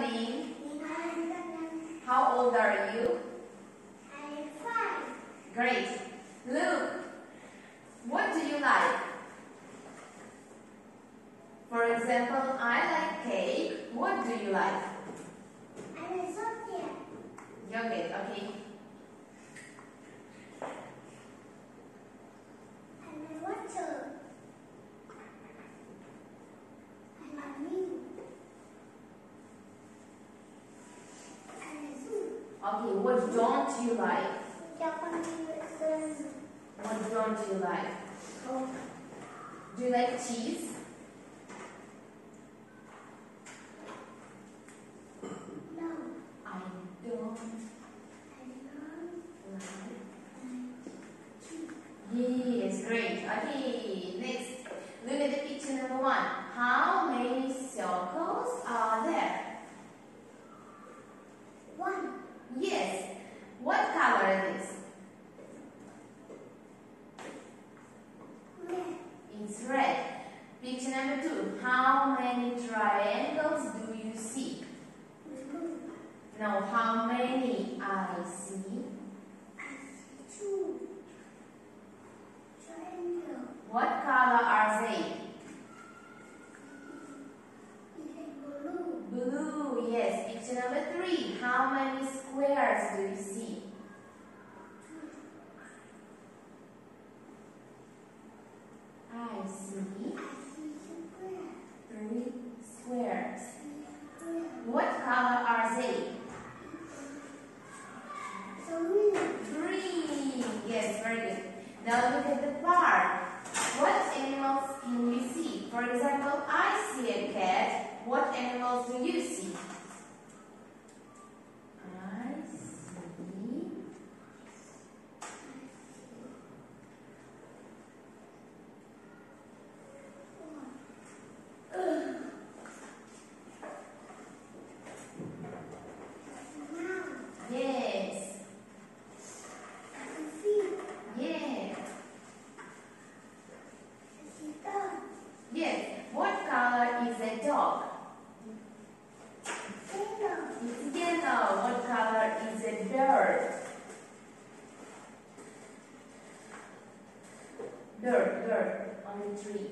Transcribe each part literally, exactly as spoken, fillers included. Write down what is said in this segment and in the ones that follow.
Lynn. How old are you? I'm five. Great. Luke, what do you like? For example, I like cake. What do you like? I like chocolate. Yogurt, okay. I like water. I like milk. I like soup. Okay, what don't you like? Japanese. What don't you like? Oh, Do you like cheese? no. I don't I love like. Yes, great. Okay, next. Look at the picture number one. How many circles are there? one. Yes. What color is this? Red. It's red. Picture number two. How many triangles do you see? Blue. Now, how many I see? I see two. Triangle. What color are they? It is blue. Blue. Yes. Picture number three. How many squares do you see? I see I see square. three squares. Square. What color are they? So green. Green. Yes, very good. Now look at the park. What animals can we see? For example, I see a cat. What animals do you see? I see yes. Yeah. Yes. What color is a dog? It's yellow. What color is a bird? Bird, bird on the tree.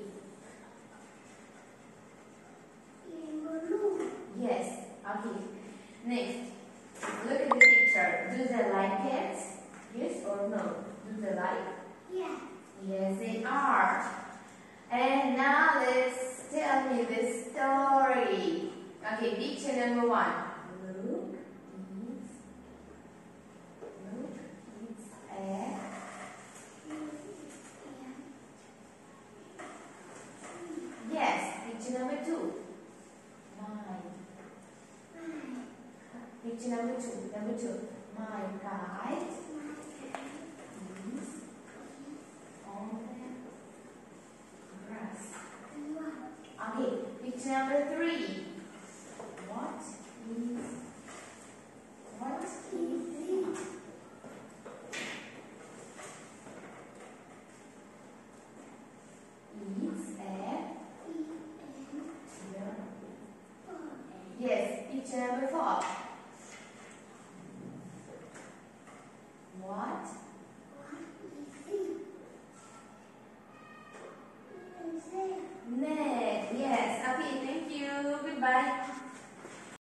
Yes. Okay. Next, look at the picture. Do they like cats? Yes or no? Do they like? Yes, they are. And now let's tell me the story. Okay, picture number one. Look, it's, look, it's a. Yes, picture number two. Mine. Picture number two. Number two. My kite is on the grass. Okay, picture number three. What is what is it? It's a yes, picture number four. What? Net. Yes. Okay, thank you. Goodbye.